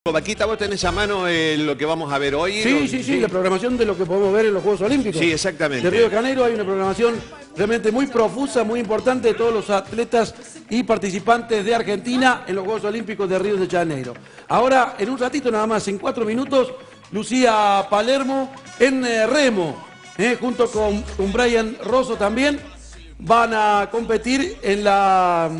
Vaquita, vos tenés a mano lo que vamos a ver hoy. Sí, la programación de lo que podemos ver en los Juegos Olímpicos. Sí, exactamente. De Río de Janeiro hay una programación realmente muy profusa, muy importante de todos los atletas y participantes de Argentina en los Juegos Olímpicos de Río de Janeiro. Ahora, en un ratito nada más, en 4 minutos, Lucía Palermo en remo, junto con Brian Rosso también, van a competir en la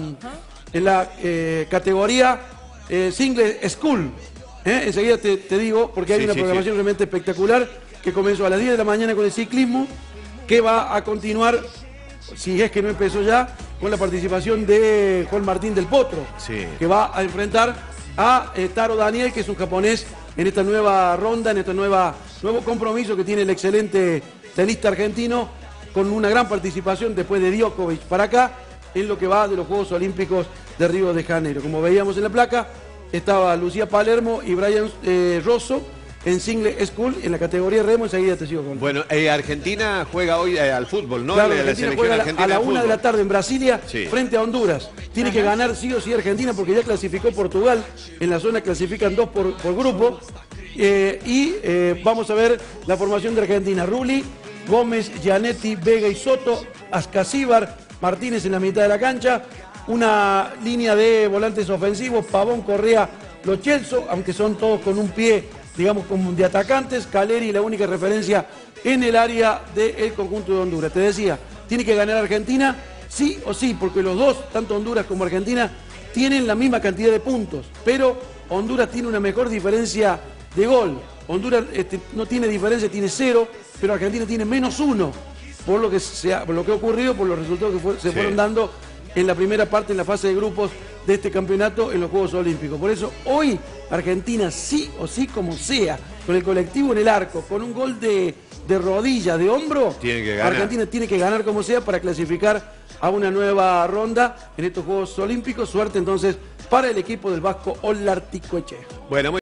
categoría Single School. Enseguida te digo, porque hay una programación realmente espectacular que comenzó a las 10 de la mañana con el ciclismo, que va a continuar, si es que no empezó ya, con la participación de Juan Martín del Potro, que va a enfrentar a Taro Daniel, que es un japonés en esta nueva ronda, en este nuevo compromiso que tiene el excelente tenista argentino, con una gran participación después de Djokovic para acá, en lo que va de los Juegos Olímpicos de Río de Janeiro. Como veíamos en la placa, estaba Lucía Palermo y Brian Rosso en Single School, en la categoría remo. Enseguida te sigo con. Bueno, Argentina juega hoy al fútbol, ¿no? Claro, Argentina juega a la 1 de la tarde en Brasilia, frente a Honduras. Tiene que ganar sí o sí Argentina, porque ya clasificó Portugal. En la zona clasifican 2 por grupo. Vamos a ver la formación de Argentina. Rulli, Gómez, Gianetti, Vega y Soto, Ascasíbar, Martínez en la mitad de la cancha. Una línea de volantes ofensivos, Pavón, Correa, Lo Celso, aunque son todos con un pie, digamos, como de atacantes. Caleri, la única referencia en el área del conjunto de Honduras. Te decía, tiene que ganar Argentina, sí o sí, porque los dos, tanto Honduras como Argentina, tienen la misma cantidad de puntos, pero Honduras tiene una mejor diferencia de gol. Honduras no tiene diferencia, tiene 0, pero Argentina tiene -1, por lo que ha ocurrido, por los resultados que se fueron dando en la primera parte, en la fase de grupos de este campeonato en los Juegos Olímpicos. Por eso hoy Argentina sí o sí como sea, con el colectivo en el arco, con un gol de rodilla, de hombro, Argentina tiene que ganar como sea para clasificar a una nueva ronda en estos Juegos Olímpicos. Suerte entonces para el equipo del vasco Olarticoechea. Bueno,